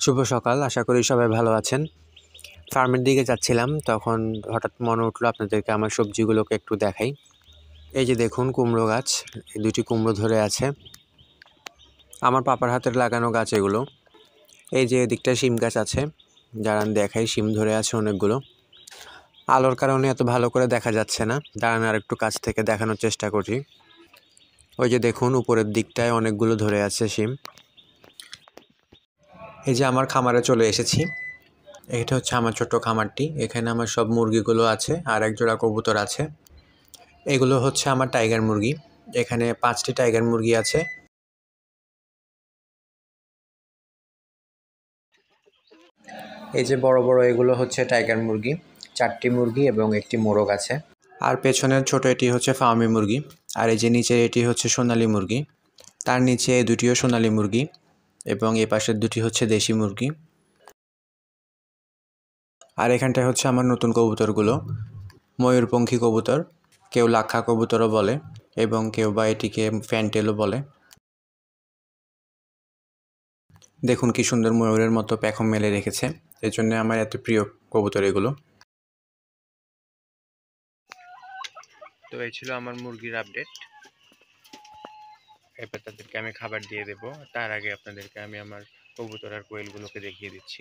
শুভ সকাল, আশা করি সবাই ভালো আছেন। ফার্মের দিকে যাচ্ছিলাম, তখন হঠাৎ মনে উঠলো আপনাদেরকে আমার সবজিগুলোকে একটু দেখাই। এই যে দেখুন কুমড়ো গাছ, দুটি কুমড়ো ধরে আছে। আমার পাপার হাতের লাগানো গাছ এগুলো। এই যে এদিকটা শিম গাছ আছে, দাঁড়ান দেখাই, শিম ধরে আছে অনেকগুলো। আলোর কারণে এত ভালো করে দেখা যাচ্ছে না, দাঁড়ান আর একটু কাছ থেকে দেখানোর চেষ্টা করি। ওই যে দেখুন উপরের দিকটায় অনেকগুলো ধরে আছে শিম। এই যে আমার খামারে চলে এসেছি। এটা হচ্ছে আমার ছোট্ট খামারটি। এখানে আমার সব মুরগিগুলো আছে আর এক জোড়া কবুতর আছে। এগুলো হচ্ছে আমার টাইগার মুরগি। এখানে 5টি টাইগার মুরগি আছে। এই যে বড় বড় এগুলো হচ্ছে টাইগার মুরগি, 4টি মুরগি এবং একটি মোরগ আছে। আর পেছনের ছোট এটি হচ্ছে ফার্মি মুরগি। আর এই যে নিচে এটি হচ্ছে সোনালী মুরগি। তার নিচে এই দুটিও সোনালী মুরগি এবং এই পাশের দুটি হচ্ছে দেশি মুরগি। আর এখানটায় হচ্ছে আমার নতুন কবুতরগুলো, ময়ূরপঙ্খী কবুতর, কেউ লাক্ষা কবুতরও বলে এবং কেউ বা এটিকে ফ্যান্টেলও বলে। দেখুন কি সুন্দর ময়ূরের মতো পেখম মেলে রেখেছে, এজন্য আমার এত প্রিয় কবুতর এগুলো। তো এই ছিল আমার মুরগির আপডেট। এবার তাদেরকে আমি খাবার দিয়ে দেব, তার আগে আপনাদেরকে আমি আমার কবুতর আর কোয়েলগুলোকে দেখিয়ে দিচ্ছি।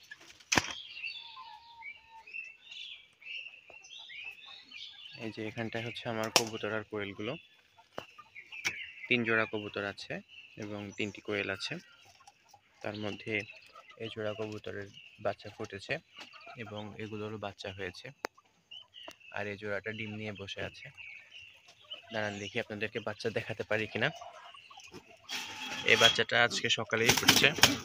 এই যে এখানটায় হচ্ছে আমার কবুতর আর কোয়েলগুলো। 3 জোড়া কবুতর আছে এবং 3টি কোয়েল আছে। তার মধ্যে এই জোড়া কবুতরের বাচ্চা ফুটেছে এবং এগুলোরও বাচ্চা হয়েছে। আর এই জোড়াটা ডিম নিয়ে বসে আছে। দাঁড়ান দেখি আপনাদেরকে বাচ্চা দেখাতে পারি কিনা। এই বাচ্চাটা আজকে সকালেই ফুটেছে।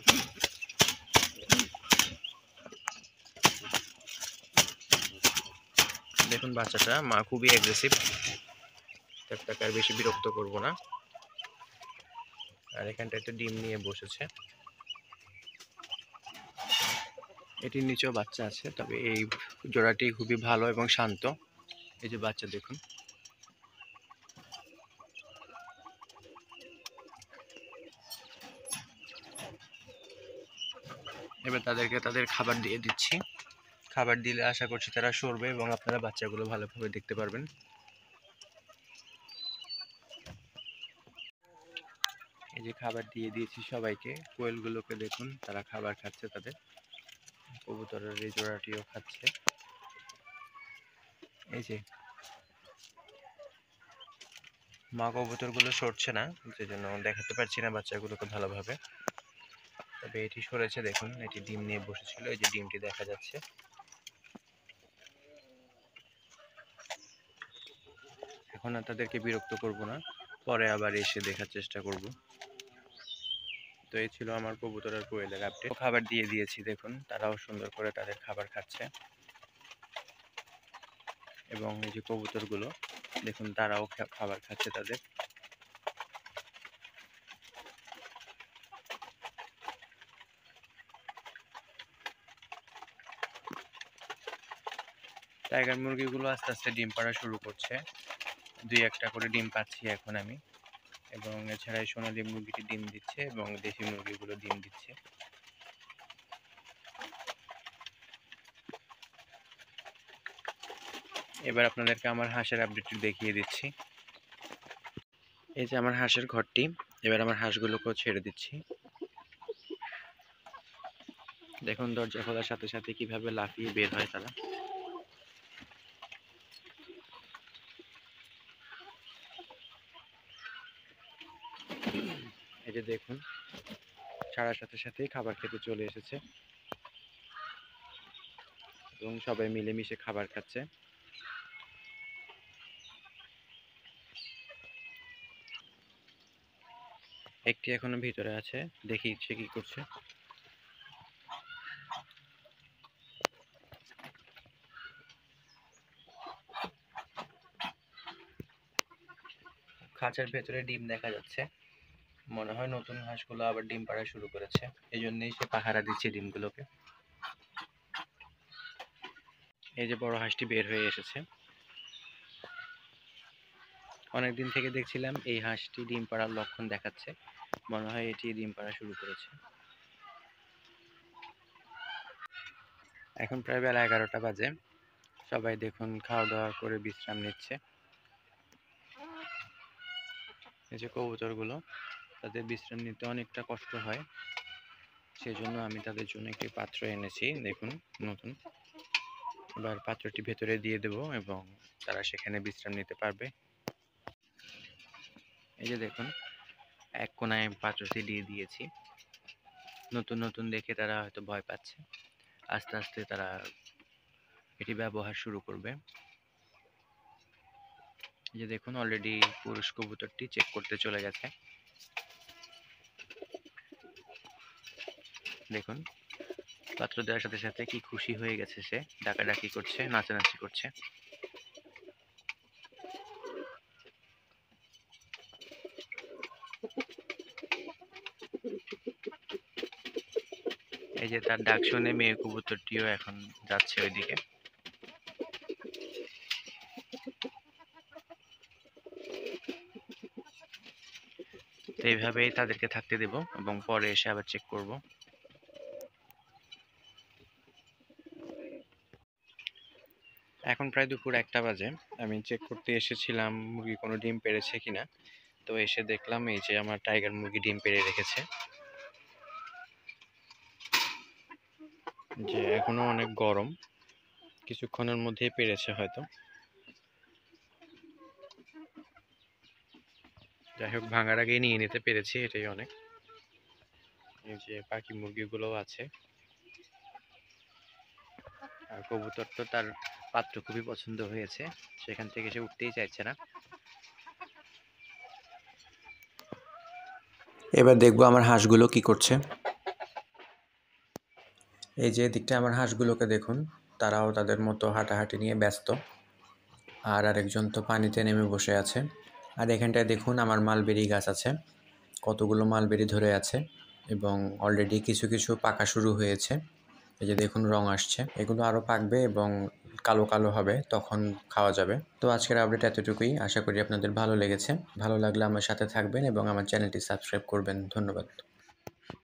দেখুন বাচ্চাটা, মা খুবই অ্যাগ্রেসিভ, তাকে আর বেশি বিরক্ত করব না। আর এখানটায় তো ডিম নিয়ে বসেছে। এটির নিচেও বাচ্চা আছে, তবে এই জোড়াটি খুবই ভালো এবং শান্ত। এই যে বাচ্চা দেখুন। এবার তাদেরকে তাদের খাবার দিয়ে দিচ্ছি। খাবার দিলে আশা করছি তারা সরবে এবং আপনারা বাচ্চাগুলো ভালোভাবে দেখতে পারবেন। এই যে খাবার দিয়ে দিয়েছি সবাইকে। কোয়েলগুলোকে দেখুন, তারা খাবার খাচ্ছে তাদের। কবুতরের এই জোড়াটিও খাচ্ছে। এই যে মা কবুতরগুলো সরছে না, সেজন্য দেখাতে পারছি না বাচ্চাগুলোকে ভালোভাবে। তবে এটি সরেছে, দেখুন এটি ডিম নিয়ে বসেছিল, এই যে ডিমটি দেখা যাচ্ছে। এখন আর তাদেরকে বিরক্ত করব না, পরে আবার এসে দেখার চেষ্টা করব। তো এই ছিল আমার কবুতর আর কোয়েলের আপডেট। খাবার দিয়ে দিয়েছি, দেখুন তারাও সুন্দর করে তাদের খাবার খাচ্ছে। এবং এই যে কবুতরগুলো দেখুন, তারাও খাবার খাচ্ছে তাদের। টাইগার মুরগিগুলো আস্তে আস্তে ডিম পাড়া শুরু করছে। 2-1টা করে ডিম পাচ্ছি এখন আমি। এবং এছাড়া এই সোনালী মুরগিটি ডিম দিচ্ছে এবং দেশি মুরগিগুলো ডিম দিচ্ছে। এবার আপনাদেরকে আমার হাঁসের আপডেটটি দেখিয়ে দিচ্ছি। এই যে আমার হাঁসের ঘরটি। এবার আমার হাঁসগুলোকেও ছেড়ে দিচ্ছি। দেখুন দরজা খোলার সাথে সাথে কিভাবে লাফিয়ে বের হয় তারা। এই যে দেখুন, ছাড়ার সাথে সাথেই খাবার খেতে চলে এসেছে এবং সবাই মিলেমিশে খাবার খাচ্ছে। একটি এখনো ভিতরে আছে, দেখি সে কি করছে। খাঁচার ভেতরে ডিম দেখা যাচ্ছে, মনে হয় নতুন হাঁসগুলো আবার ডিম পাড়া শুরু করেছে, এই জন্যই সে পাহারা দিচ্ছে ডিমগুলোকে। এই যে বড় হাঁসটি বের হয়ে এসেছে। অনেকদিন থেকে দেখছিলাম এই হাঁসটি ডিম পাড়ার লক্ষণ দেখাচ্ছে, মনে হয় এটি ডিম পাড়া শুরু করেছে। এখন প্রায় বেলা 11টা বাজে। সবাই দেখুন খাওয়া দাওয়া করে বিশ্রাম নিচ্ছে। এই যে কবুতরগুলো, তাদের বিশ্রাম নিতে অনেকটা কষ্ট হয়, সেজন্য আমি তাদের জন্য একটি পাত্র এনেছি। দেখুন নতুন, এবার পাত্রটি ভেতরে দিয়ে দেব এবং তারা সেখানে বিশ্রাম নিতে পারবে। এই যে দেখুন এক কোনায় পাত্রটি দিয়ে দিয়েছি। নতুন নতুন দেখে তারা হয়তো ভয় পাচ্ছে, আস্তে আস্তে তারা এটি ব্যবহার শুরু করবে। এই যে দেখুন অলরেডি পুরুষ কবুতরটি চেক করতে চলে গেছে। দেখুন পাত্র দেওয়ার সাথে সাথে কি খুশি হয়ে গেছে, সে ডাকাডাকি করছে, নাচানাচি করছে। এই যে তার ডাক শুনে মেয়ে কবুতরটিও এখন যাচ্ছে ওইদিকে। তো এইভাবেই তাদেরকে থাকতে দেব এবং পরে এসে আবার চেক করব। এখন প্রায় দুপুর 1টা বাজে। আমি চেক করতে এসেছিলাম মুরগি কোনো ডিম পেড়েছে কিনা। তো এসে দেখলাম এই যে আমার টাইগার মুরগি ডিম পেড়ে রেখেছে। যে এখনো অনেক গরম, কিছুক্ষণের মধ্যেই পেরেছে হয়তো। যাই হোক ভাঙার আগেই নিয়ে নিতে পেরেছি, এটাই অনেক। এই যে বাকি মুরগিগুলোও আছে। আর কবুতর তো তার পাত্র খুবই পছন্দ হয়েছে, সেখান থেকে সে উঠতেই চাইছে না। এবার দেখবো আমার হাঁসগুলো কি করছে। এই যে দিকটা আমার হাঁসগুলোকে দেখুন, তারাও তাদের মতো হাঁটাহাঁটি নিয়ে ব্যস্ত। আর আরেকজন তো পানিতে নেমে বসে আছে। আর এখানটায় দেখুন আমার মালবেরি গাছ আছে, কতগুলো মালবেরি ধরে আছে এবং অলরেডি কিছু কিছু পাকা শুরু হয়েছে। এই যে দেখুন রং আসছে, এগুলো আরও পাকবে এবং কালো কালো হবে, তখন খাওয়া যাবে। তো আজকের আপডেট এতটুকুই, আশা করি আপনাদের ভালো লেগেছে। ভালো লাগলে আমার সাথে থাকবেন এবং আমার চ্যানেলটি সাবস্ক্রাইব করবেন। ধন্যবাদ।